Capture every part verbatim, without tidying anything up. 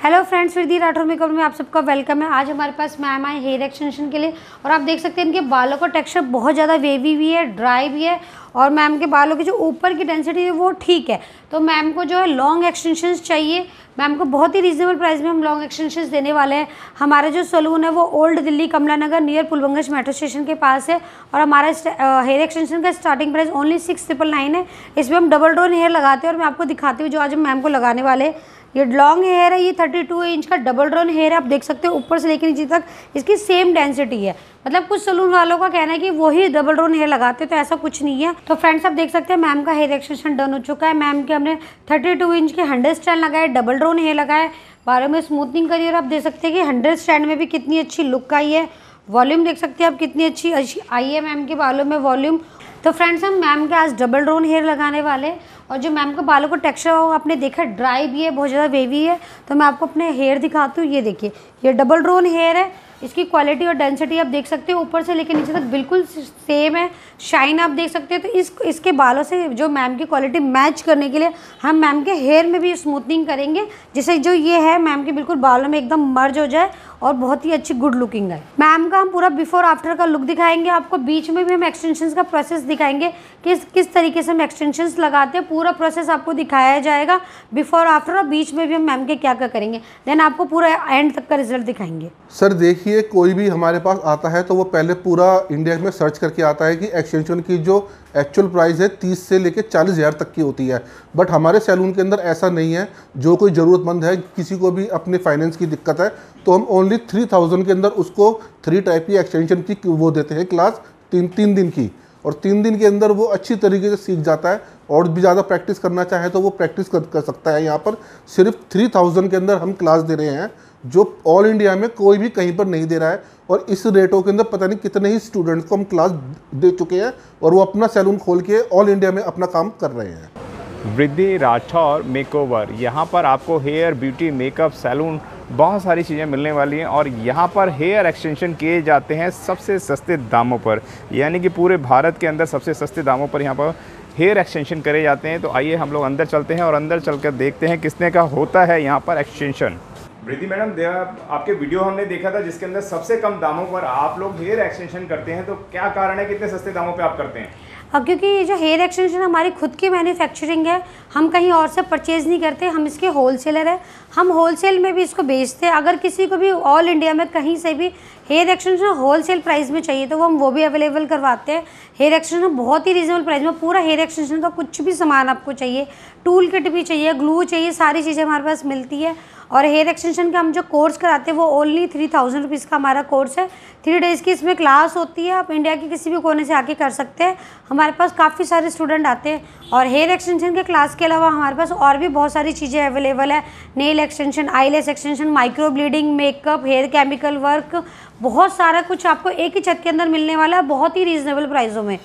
Hello friends, Riddhi Rathore makeup में आप सबका वेलकम है। आज हमारे पास मैम आए हेयर एक्सटेंशन के लिए और आप देख सकते हैं इनके बालों का टेक्सचर बहुत ज़्यादा वेवी भी है, ड्राई भी है और मैम के बालों की जो ऊपर की डेंसिटी है वो ठीक है। तो मैम को जो है लॉन्ग एक्सटेंशंस चाहिए। मैम को बहुत ही रीजनेबल प्राइस में हम लॉन्ग एक्सटेंशंस देने वाले हैं। हमारा जो सलून है वो old Delhi Kamla Nagar near Pul Bangash metro station के पास है और हमारा हेयर एक्सटेंशन का starting price only six triple nine है। इसमें हम डबल ड्रोन हेयर लगाते हैं और मैं आपको दिखाती हूँ जो आज हम मैम को लगाने वाले हैं। ये लॉन्ग हेयर है, ये थर्टी टू इंच का डबल ड्रोन हेयर है। आप देख सकते हो ऊपर से लेकर नीचे तक इसकी सेम डेंसिटी है। मतलब कुछ सलून वालों का कहना है कि वही डबल ड्रोन हेयर लगाते हैं, तो ऐसा कुछ नहीं है। तो फ्रेंड्स आप देख सकते हैं मैम का हेयर एक्सटेंशन डन हो चुका है। मैम के हमने थर्टी टू इंच के हंड्रेड स्टैंड लगाए, डबल ड्रोन हेयर लगाए, बालों में स्मूथनिंग करी और आप देख सकते हैं कि हंड्रेड स्टैंड में भी कितनी अच्छी लुक आई है। वॉल्यूम देख सकते हैं आप कितनी अच्छी आई है मैम के बालों में वॉल्यूम। तो फ्रेंड्स हम मैम के आज डबल ड्रोन हेयर लगाने वाले हैं और जो मैम का बालों का टेक्सचर वो आपने देखा ड्राई भी है, बहुत ज़्यादा वेवी है। तो मैं आपको अपने हेयर दिखाती हूँ। ये देखिए, ये डबल ड्रोन हेयर है। इसकी क्वालिटी और डेंसिटी आप देख सकते हो ऊपर से लेकर नीचे तक बिल्कुल सेम है। शाइन आप देख सकते हो। तो इस इसके बालों से जो मैम की क्वालिटी मैच करने के लिए हम मैम के हेयर में भी स्मूथनिंग करेंगे, जिससे जो ये है मैम के बिल्कुल बालों में एकदम मर्ज हो जाए और बहुत ही अच्छी गुड लुकिंग है। मैम का हम पूरा बिफोर आफ्टर का लुक दिखाएंगे आपको। बीच में भी हम एक्सटेंशंस का प्रोसेस दिखाएंगे कि किस तरीके से हम एक्सटेंशंस लगाते हैं। पूरा प्रोसेस आपको दिखाया जाएगा बिफोर आफ्टर और बीच में भी हम मैम के क्या क्या करेंगे। देन आपको पूरा एंड तक का रिजल्ट दिखाएंगे। सर देखिए, कोई भी हमारे पास आता है तो वो पहले पूरा इंडिया में सर्च करके आता है कि एक्सटेंशन की जो एक्चुअल प्राइस है तीस से लेकर चालीस हज़ार तक की होती है। बट हमारे सैलून के अंदर ऐसा नहीं है। जो कोई ज़रूरतमंद है, किसी को भी अपने फाइनेंस की दिक्कत है, तो हम ओनली थ्री थाउजेंड के अंदर उसको थ्री टाइप की एक्सटेंशन की वो देते हैं क्लास तीन तीन दिन की। और तीन दिन के अंदर वो अच्छी तरीके से सीख जाता है और भी ज़्यादा प्रैक्टिस करना चाहे तो वो प्रैक्टिस कर, कर सकता है। यहाँ पर सिर्फ थ्री थाउजेंड के अंदर हम क्लास दे रहे हैं, जो ऑल इंडिया में कोई भी कहीं पर नहीं दे रहा है। और इस रेटों के अंदर पता नहीं कितने ही स्टूडेंट्स को हम क्लास दे चुके हैं और वो अपना सैलून खोल के ऑल इंडिया में अपना काम कर रहे हैं। रिद्धि राठौर मेकओवर, यहाँ पर आपको हेयर, ब्यूटी, मेकअप, सैलून बहुत सारी चीज़ें मिलने वाली हैं और यहाँ पर हेयर एक्सटेंशन किए जाते हैं सबसे सस्ते दामों पर। यानी कि पूरे भारत के अंदर सबसे सस्ते दामों पर यहाँ पर हेयर एक्सटेंशन करे जाते हैं। तो आइए हम लोग अंदर चलते हैं और अंदर चलकर देखते हैं किसने का होता है यहाँ पर एक्सटेंशन। रिद्धि मैडम, आपके वीडियो हमने देखा था जिसके अंदर सबसे कम दामों पर आप लोग हेयर एक्सटेंशन करते हैं, तो क्या कारण है कि इतने सस्ते दामों पे आप करते हैं? अब क्योंकि ये जो हेयर एक्सटेंशन हमारी खुद की मैन्युफैक्चरिंग है, हम कहीं और से परचेज़ नहीं करते, हम इसके होलसेलर हैं। हम होलसेल में भी इसको बेचते हैं। अगर किसी को भी ऑल इंडिया में कहीं से भी हेयर एक्सटेंशन होलसेल प्राइस में चाहिए तो वो हम वो भी अवेलेबल करवाते हैं। हेयर एक्सटेंशन बहुत ही रीजनेबल प्राइस में, पूरा हेयर एक्सटेंशन का कुछ भी सामान आपको चाहिए, टूल किट भी चाहिए, ग्लू चाहिए, सारी चीज़ें हमारे पास मिलती है। और हेयर एक्सटेंशन का हम जो कोर्स कराते हैं वो ओनली थ्री थाउजेंड रुपीज़ का हमारा कोर्स है। थ्री डेज़ की इसमें क्लास होती है। आप इंडिया के किसी भी कोने से आके कर सकते हैं। हमारे पास काफ़ी सारे स्टूडेंट आते हैं और हेयर एक्सटेंशन के क्लास के अलावा हमारे पास और भी बहुत सारी चीज़ें अवेलेबल है। Nail extension, eyelash extension, micro blading, makeup, hair chemical work, बहुत सारा कुछ आपको एक ही छत के अंदर मिलने वाला है, बहुत ही रीजनेबल प्राइसों में।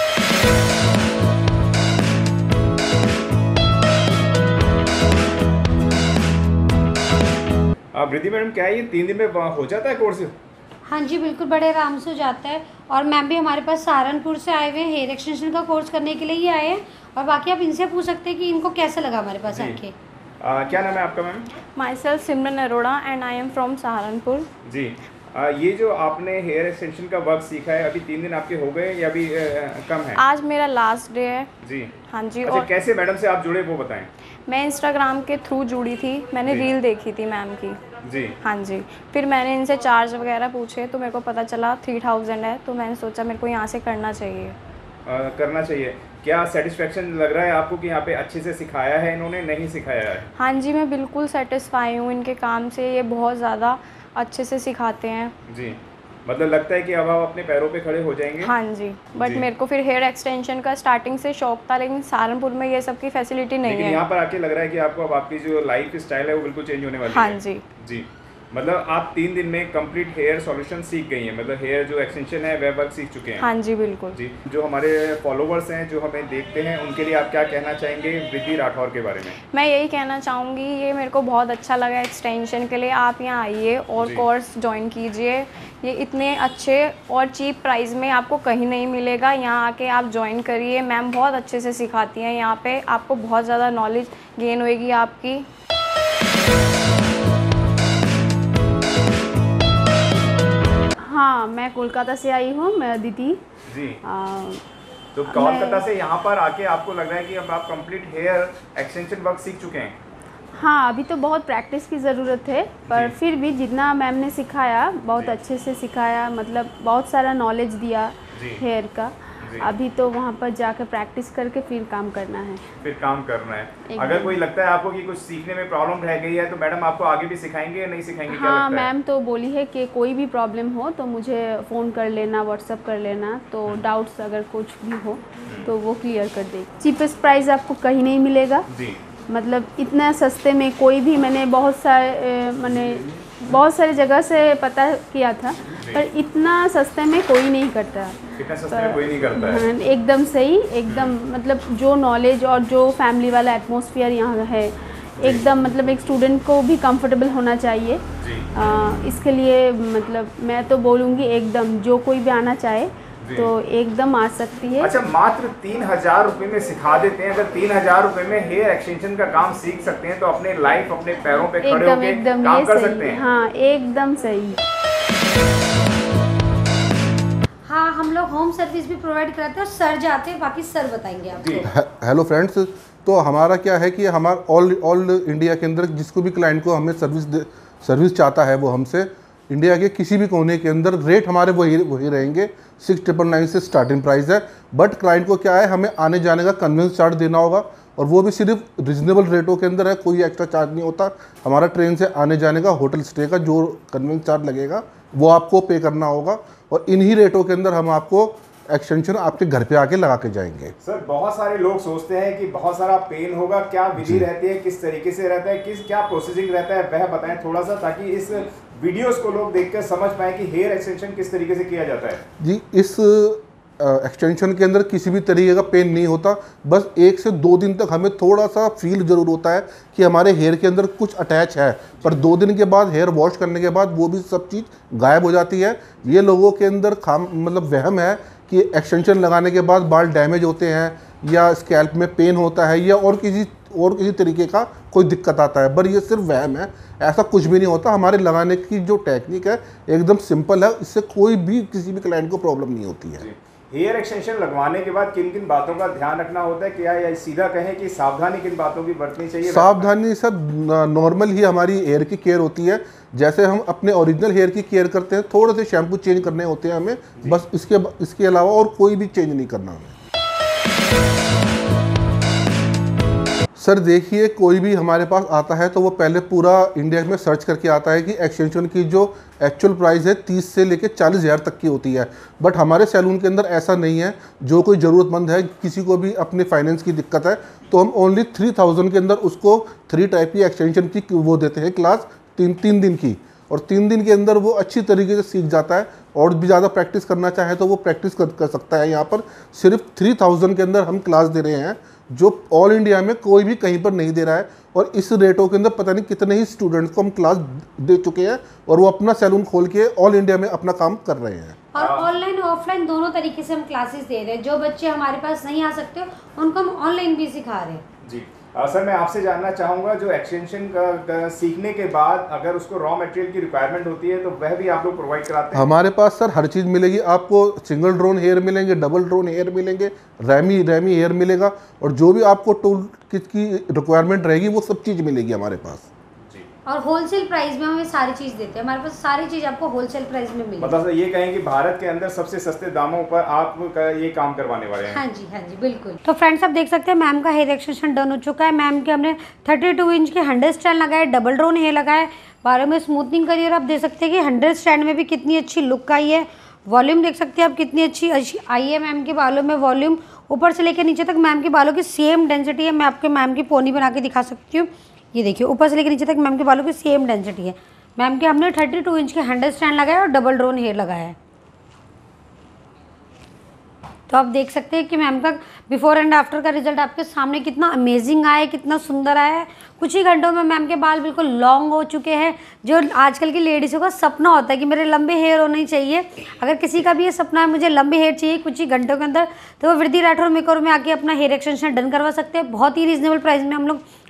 अब रिद्धि मैडम, क्या ये तीन दिन में हो जाता है कोर्स? हाँ जी, बिल्कुल बड़े आराम से हो जाता है। और मैम भी हमारे पास सहारनपुर से आए हुए हैं, हेयर एक्सटेंशन का कोर्स करने के लिए ही आए हैं। और बाकी आप इनसे पूछ सकते हैं कि इनको कैसा लगा हमारे पास आके। क्या नाम है आपका ma'am? Myself Simran Arora and I am from Saharanpur. जी, आ, ये जो आपने हेयर एक्सटेंशन का वर्क सीखा है, अभी तीन दिन आपके हो गए या अभी आ, कम है? आज मेरा लास्ट डे है जी। हाँ जी। अच्छा, और कैसे मैडम से आप जुड़े वो बताएं। मैं इंस्टाग्राम के थ्रू जुड़ी थी, मैंने रील देखी थी मैम की जी। हाँ जी, फिर मैंने इनसे चार्ज वगैरह पूछे तो मेरे को पता चला थ्री थाउजेंड है, तो मैंने सोचा मेरे को यहाँ से करना चाहिए। आ, करना चाहिए। क्या सेटिस्फेक्शन लग रहा है आपको कि यहाँ पे अच्छे से सिखाया है इन्होंने, नहीं सिखाया है? हाँ जी, मैं बिल्कुल सेटिस्फाई हूँ इनके काम से। ये बहुत ज़्यादा अच्छे से सिखाते हैं जी। मतलब लगता है कि अब आप अपने पैरों पे खड़े हो जाएंगे? हाँ जी। बट मेरे को फिर हेयर एक्सटेंशन का स्टार्टिंग से शौक था, लेकिन सहारनपुर में ये सब की फैसिलिटी नहीं है। यहाँ पर आके लग रहा है कि आपको अब आपकी जो लाइफ स्टाइल है वो बिल्कुल चेंज होने वाली है। हाँ जी जी। मतलब आप तीन दिन में कंप्लीट हेयर सॉल्यूशन सीख गई हैं, मतलब हेयर जो एक्सटेंशन है वह वर्क सीख चुके हैं? हाँ जी बिल्कुल जी। जो हमारे फॉलोवर्स हैं जो हमें देखते हैं उनके लिए आप क्या कहना चाहेंगे रिद्धि राठौर के बारे में? मैं यही कहना चाहूँगी, ये मेरे को बहुत अच्छा लगा एक्सटेंशन के लिए। आप यहाँ आइए और कोर्स ज्वाइन कीजिए। ये इतने अच्छे और चीप प्राइस में आपको कहीं नहीं मिलेगा। यहाँ आके आप ज्वाइन करिए, मैम बहुत अच्छे से सिखाती हैं। यहाँ पे आपको बहुत ज़्यादा नॉलेज गेन होएगी आपकी। हाँ, मैं कोलकाता से आई हूँ, मैं अदिति। जी। आ, तो कोलकाता से यहाँ पर आके आपको लग रहा है कि अब आप कंप्लीट हेयर एक्सटेंशन वर्क सीख चुके हैं? हाँ, अभी तो बहुत प्रैक्टिस की ज़रूरत है, पर फिर भी जितना मैम ने सिखाया बहुत अच्छे से सिखाया, मतलब बहुत सारा नॉलेज दिया हेयर का। अभी तो वहाँ पर जाकर प्रैक्टिस करके फिर काम करना है। फिर काम करना है। अगर कोई लगता है आपको कि कुछ सीखने में प्रॉब्लम रह गई है तो मैडम आपको आगे भी सिखाएंगे या नहीं सिखाएंगे? हाँ, मैम तो बोली है कि कोई भी प्रॉब्लम हो तो मुझे फ़ोन कर लेना, व्हाट्सअप कर लेना, तो डाउट्स अगर कुछ भी हो तो वो क्लियर कर देगी। चीपेस्ट प्राइस आपको कहीं नहीं मिलेगा जी। मतलब इतना सस्ते में कोई भी, मैंने बहुत सारे मैंने बहुत सारे जगह से पता किया था, पर इतना सस्ते में कोई नहीं करता। इतना सस्ते में कोई नहीं करता है। हाँ, एकदम सही, एकदम मतलब जो नॉलेज और जो फैमिली वाला एटमॉस्फेयर यहाँ है, एकदम मतलब एक स्टूडेंट को भी कंफर्टेबल होना चाहिए। आ, इसके लिए मतलब मैं तो बोलूँगी एकदम जो कोई भी आना चाहे तो एकदम आ सकती है। अच्छा, मात्र तीन हजार रुपये में सिखा देते हैं। अगर तीन हजार रुपये में हेयर एक्सटेंशन का काम सीख सकते हैं तो अपने लाइफ अपने पैरों पे खड़े होकर काम कर सकते हैं। हाँ, एकदम सही। हाँ, हम लोग होम सर्विस भी प्रोवाइड कराते हैं और सर जाते हैं, बाकी सर बताएंगे आपको। हेलो फ्रेंड्स, तो हमारा क्या है कि हमारा ऑल ऑल इंडिया के अंदर जिसको भी क्लाइंट को हमें सर्विस सर्विस चाहता है वो हमसे इंडिया के किसी भी कोने के अंदर रेट हमारे वही वही रहेंगे। सिक्स ट्रिपल नाइन से स्टार्टिंग प्राइस है, बट क्लाइंट को क्या है, हमें आने जाने का कन्वेंस चार्ज देना होगा और वो भी सिर्फ रिजनेबल रेटों के अंदर है, कोई एक्स्ट्रा चार्ज नहीं होता। हमारा ट्रेन से आने जाने का, होटल स्टे का जो कन्वेंस चार्ज लगेगा वो आपको पे करना होगा और इन्हीं रेटों के अंदर हम आपको एक्सटेंशन आपके घर पे आके लगा के जाएंगे। सर, बहुत सारे लोग सोचते हैं कि बहुत सारा पेन होगा, क्या विधि रहती है, किस तरीके से रहता है, किस क्या प्रोसेसिंग रहता है, वह बताएं थोड़ा सा, ताकि इस वीडियोस को लोग देखकर समझ पाए कि हेयर एक्सटेंशन किस तरीके से किया जाता है। जी, इस एक्सटेंशन के अंदर किसी भी तरीके का पेन नहीं होता, बस एक से दो दिन तक हमें थोड़ा सा फील जरूर होता है कि हमारे हेयर के अंदर कुछ अटैच है, पर दो दिन के बाद हेयर वॉश करने के बाद वो भी सब चीज़ गायब हो जाती है। ये लोगों के अंदर खाम मतलब वहम है कि एक्सटेंशन लगाने के बाद बाल डैमेज होते हैं या स्कैल्प में पेन होता है या और किसी और किसी तरीके का कोई दिक्कत आता है, पर ये सिर्फ वहम है, ऐसा कुछ भी नहीं होता। हमारे लगाने की जो टेक्निक है एकदम सिंपल है, इससे कोई भी किसी भी क्लाइंट को प्रॉब्लम नहीं होती है। हेयर एक्सटेंशन लगवाने के बाद किन किन बातों का ध्यान रखना होता है? क्या या सीधा कहें कि सावधानी किन बातों की बरतनी चाहिए? सावधानी सर, नॉर्मल ही हमारी हेयर की केयर होती है, जैसे हम अपने ओरिजिनल हेयर की केयर करते हैं, थोड़े से शैम्पू चेंज करने होते हैं हमें, बस इसके इसके अलावा और कोई भी चेंज नहीं करना हमें। सर देखिए, कोई भी हमारे पास आता है तो वो पहले पूरा इंडिया में सर्च करके आता है कि एक्सटेंशन की जो एक्चुअल प्राइस है तीस से लेके चालीस हज़ार तक की होती है, बट हमारे सैलून के अंदर ऐसा नहीं है। जो कोई ज़रूरतमंद है, किसी को भी अपने फाइनेंस की दिक्कत है, तो हम ओनली थ्री थाउजेंड के अंदर उसको थ्री टाइप की एक्सटेंशन की वो देते हैं क्लास, तीन तीन दिन की, और तीन दिन के अंदर वो अच्छी तरीके से सीख जाता है। और भी ज़्यादा प्रैक्टिस करना चाहे तो वो प्रैक्टिस कर, कर सकता है। यहाँ पर सिर्फ थ्री थाउजेंड के अंदर हम क्लास दे रहे हैं, जो ऑल इंडिया में कोई भी कहीं पर नहीं दे रहा है। और इस रेटों के अंदर पता नहीं कितने ही स्टूडेंट्स को हम क्लास दे चुके हैं और वो अपना सैलून खोल के ऑल इंडिया में अपना काम कर रहे हैं। और ऑनलाइन ऑफलाइन दोनों तरीके से हम क्लासेस दे रहे हैं। जो बच्चे हमारे पास नहीं आ सकते उनको हम ऑनलाइन भी सिखा रहे हैं। जी आ, सर मैं आपसे जानना चाहूँगा, जो एक्सटेंशन का, का सीखने के बाद अगर उसको रॉ मटेरियल की रिक्वायरमेंट होती है तो वह भी आप लोग प्रोवाइड कराते हैं? हमारे पास सर हर चीज़ मिलेगी आपको। सिंगल ड्रोन हेयर मिलेंगे, डबल ड्रोन हेयर मिलेंगे, रैमी रैमी हेयर मिलेगा, और जो भी आपको टूल किट की रिक्वायरमेंट रहेगी वो सब चीज़ मिलेगी हमारे पास। और होलसेल प्राइस में हमें सारी चीज़ देते हैं। हमारे पास सारी चीज़ आपको होलसेल प्राइस में मिलेगी। मतलब ये कहें कि भारत के अंदर सबसे सस्ते दामों पर आप ये काम करवाने वाले हैं? हाँ जी, हाँ जी, बिल्कुल। तो फ्रेंड्स, आप देख सकते हैं मैम का हेयर एक्सटेंशन डन हो चुका है। मैम के हमने थर्टी टू इंच के हंड्रेड स्टैंड लगाए, डबल ड्रोन हेयर लगाए, बालों में स्मूथनिंग करी, और आप देख सकते हैं कि हंड्रेड स्टैंड में भी कितनी अच्छी लुक आई है। वॉल्यूम देख सकते हैं आप कितनी अच्छी अच्छी आई है मैम के बालों में। वॉल्यूम ऊपर से लेकर नीचे तक मैम के बालों की सेम डेंसिटी है। मैं आपके मैम की पोनी बना के दिखा सकती हूँ। ये देखिए, ऊपर से लेकर नीचे तक मैम के बालों की सेम डेंसिटी है। मैम के हमने थर्टी टू इंच के हंड्रेड स्टैंड लगाया और डबल ड्रोन हेयर लगाया है। तो आप देख सकते हैं कि मैम का बिफोर एंड आफ्टर का रिजल्ट आपके सामने कितना अमेजिंग आया है, कितना सुंदर आया है। कुछ ही घंटों में मैम के बाल बिल्कुल लॉन्ग हो चुके हैं। जो आजकल की लेडीज़ों का सपना होता है कि मेरे लंबे हेयर होने चाहिए, अगर किसी का भी ये सपना है मुझे लंबे हेयर चाहिए कुछ ही घंटों के अंदर, तो वो वृद्धि राठौर मेकओवर में आके अपना हेयर एक्सटेंशन डन करवा सकते हैं। बहुत ही रीजनेबल प्राइस में हम लोग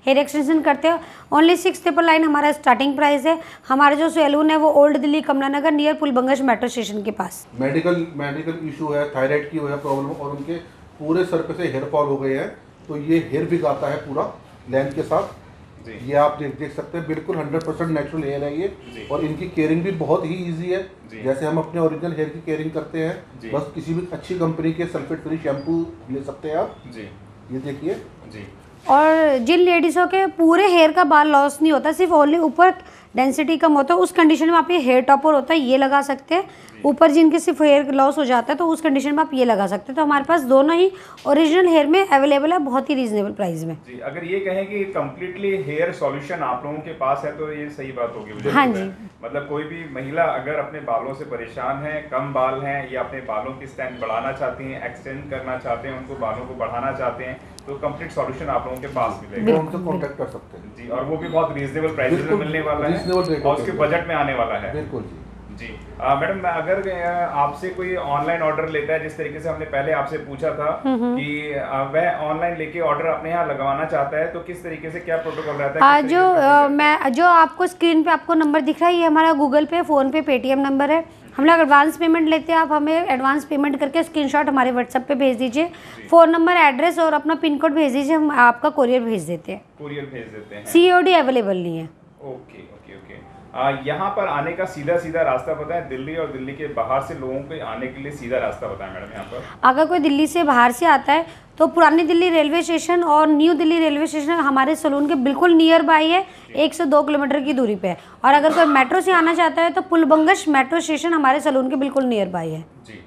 हेयर एक्सटेंशन करते हो। ओनली सिक्स ट्रिपल नाइन हमारा स्टार्टिंग प्राइस है। हमारा जो सैलून है वो old Delhi Kamla Nagar near Pul Bangash metro station के पास। मेडिकल मेडिकल इशू है, थायराइड की वजह प्रॉब्लम और उनके पूरे सर पे से हेयर फॉल हो गए हैं, तो ये हेयर भी आता है पूरा लेंथ के साथ। ये आप देख देख सकते हैं, बिल्कुल हंड्रेड परसेंट नेचुरल हेयर है ये, और इनकी केयरिंग भी बहुत ही इजी है, जैसे हम अपने ओरिजिनल हेयर की केयरिंग करते हैं। बस किसी भी अच्छी कंपनी के सल्फेट फ्री शैम्पू ले सकते हैं आप जी। ये देखिए जी। और जिन लेडीज़ों के पूरे हेयर का बाल लॉस नहीं होता, सिर्फ ओनली ऊपर डेंसिटी कम होता है, उस कंडीशन में आप ये हेयर टॉपर होता है ये लगा सकते हैं। ऊपर जिनके सिर्फ हेयर लॉस हो जाता है तो उस कंडीशन में आप ये लगा सकते हैं। तो हमारे पास दोनों ही ओरिजिनल हेयर में अवेलेबल है, बहुत ही रीजनेबल प्राइस में जी। अगर ये कहें कि कम्प्लीटली हेयर सॉल्यूशन आप लोगों के पास है तो ये सही बात होगी मुझे। हाँ जी, मतलब कोई भी महिला अगर अपने बालों से परेशान है, कम बाल हैं या अपने बालों की स्ट्रेंथ बढ़ाना चाहती हैं, एक्सटेंड करना चाहते हैं, उनको बालों को बढ़ाना चाहते हैं, तो कंप्लीट सॉल्यूशन आप लोगों के पास मिलेगा, उनसे कांटेक्ट कर सकते हैं जी। और वो भी बहुत रीजनेबल प्राइस में मिलने वाला है और उसके बजट में आने वाला है। बिल्कुल जी जी। मैडम अगर आपसे कोई ऑनलाइन ऑर्डर लेता है, जिस तरीके से हमने पहले आपसे पूछा था कि वह ऑनलाइन लेके ऑर्डर अपने यहाँ लगवाना चाहता है, तो किस तरीके से क्या प्रोटोकॉल रहता है? जो आ, मैं जो आपको स्क्रीन पे आपको नंबर दिख रहा है, ये हमारा गूगल पे, फ़ोन पे, पेटीएम नंबर है। हम लोग एडवांस पेमेंट लेते हैं, आप हमें एडवांस पेमेंट करके स्क्रीनशॉट हमारे व्हाट्सएप पे भेज दीजिए, फ़ोन नंबर, एड्रेस और अपना पिन कोड भेज दीजिए, हम आपका कोरियर भेज देते हैं। कोरियर भेज देते हैं, सीओडी अवेलेबल नहीं है। Okay okay okay. यहाँ पर आने का सीधा सीधा रास्ता बताएं, दिल्ली और दिल्ली के बाहर से लोगों के आने के लिए सीधा रास्ता बताएं मैडम यहाँ पर। अगर कोई दिल्ली से बाहर से आता है तो पुरानी दिल्ली रेलवे स्टेशन और न्यू दिल्ली रेलवे स्टेशन हमारे सलून के बिल्कुल नियर बाई है, एक से दो किलोमीटर की दूरी पे है। और अगर कोई मेट्रो से आना चाहता है तो पुलबंगश मेट्रो स्टेशन हमारे सलून के बिल्कुल नियर बाई है जी।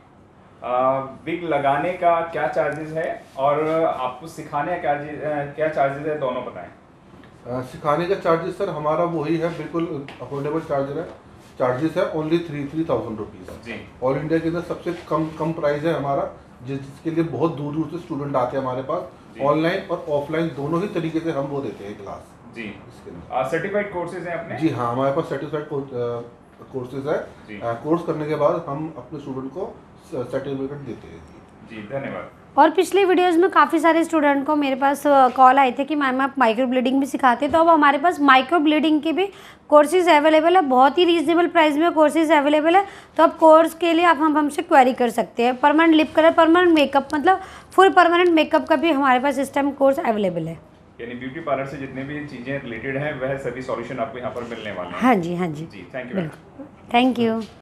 विग लगाने का क्या चार्जेस है और आपको सिखाने का क्या चार्जेस है, दोनों बताएं। आ, सिखाने का चार्जेस सर हमारा वही है, बिल्कुल अफोर्डेबल चार्जर है, चार्जेस है only three three thousand rupees. All India के अंदर सबसे कम कम प्राइस है हमारा, जिस जिसके लिए बहुत दूर दूर से स्टूडेंट आते हैं हमारे पास। ऑनलाइन और ऑफलाइन दोनों ही तरीके से हम वो देते हैं क्लास जी। सर्टिफाइड कोर्सेज हैं अपने? जी हाँ, हमारे पास सर्टिफाइड कोर्सेज है। कोर्स करने के बाद हम अपने स्टूडेंट को सर्टिफिकेट देते हैं जी। धन्यवाद। और पिछले वीडियोस में काफ़ी सारे स्टूडेंट को मेरे पास कॉल आए थे कि मैम आप माइक्रो ब्लीडिंग भी सिखाते हैं, तो अब हमारे पास माइक्रो ब्लीडिंग के भी कोर्सेज अवेलेबल है, बहुत ही रीजनेबल प्राइस में कोर्सेज अवेलेबल है। तो अब कोर्स के लिए आप हम हमसे क्वेरी कर सकते हैं। Permanent lip colour, permanent makeup, मतलब फुल परमानेंट मेकअप का भी हमारे पास इस टाइम कोर्स अवेलेबल है। यानी ब्यूटी पार्लर से जितने भी चीज़ें रिलेटेड हैं वह सभी सॉल्यूशन आपको यहाँ पर मिलने वाले हैं। हाँ जी, हाँ जी जी। Thank you. Thank you.